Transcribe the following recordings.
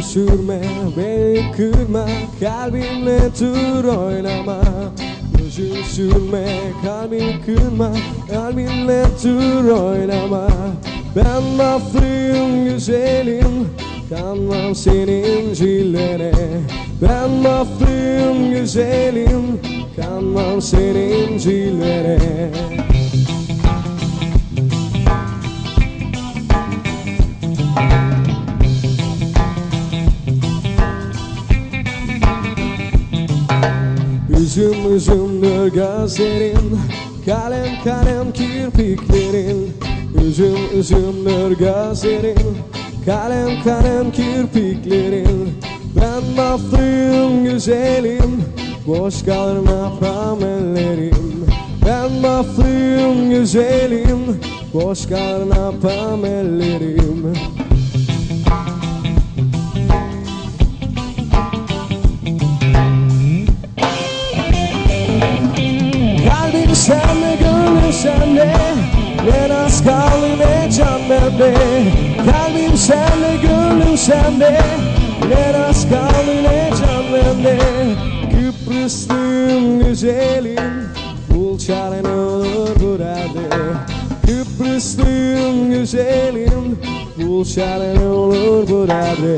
sürme, beni kırma, kalbimle dur oynama. Gözün sürme, kalbimi kırma, kalbimle dur oynama. Ben maflıyım güzelim, kanmam senin cillene. Ben maflıyım güzelim, kanmam senin cillene. Üzüm üzümdür gözlerin, kalem kalem kirpiklerin. Üzüm üzümdür gözlerin, kalem kalem kirpiklerin. Ben maflıyım güzelim, boş kalır napram ellerim. Ben maflıyım güzelim, boş kalır napram ellerim. Kalbim sende, gönlüm sende, ne naz kaldı ne can bende. Kalbim sende, gönlüm sende, ne naz kaldı ne can bende. Kıbrıslıyım güzelim, bul çaren olur bu derde. Kıbrıslıyım güzelim, bul çaren olur bu derde.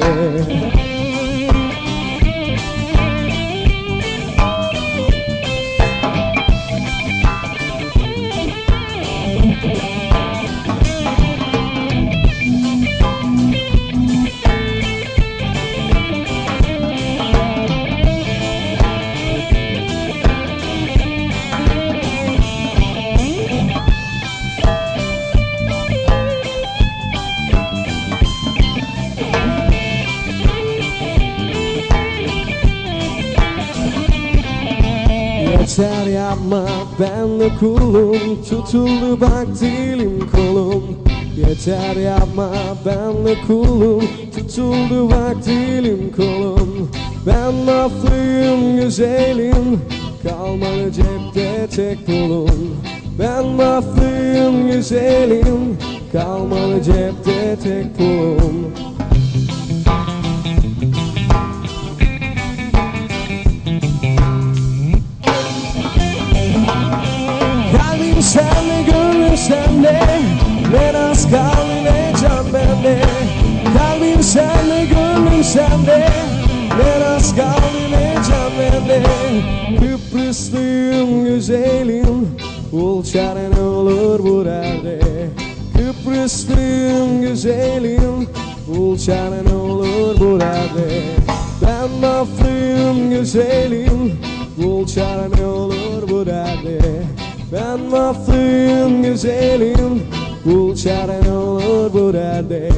Yeter yapma, ben de kulum, tutuldu bak dilim kolum. Yeter yapma, ben de kulum, tutuldu bak dilim kolum. Ben maflıyım güzelim, kalmadı cepte tek pulum. Ben maflıyım güzelim, kalmadı cepte tek pulum. Sende, gönlüm sende, ne naz kaldı ne can bende. Kalbim sende, gönlüm sende, ne naz kaldı ne can bende. Kıbrıslıyım güzelim, bul çaren olur bu derde. Kıbrıslıyım güzelim, bul çaren olur bu derde. Ben maflıyım güzelim, bul çaren olur bu derde. Ben maflıyım güzelim, bul çaren olur bu derde.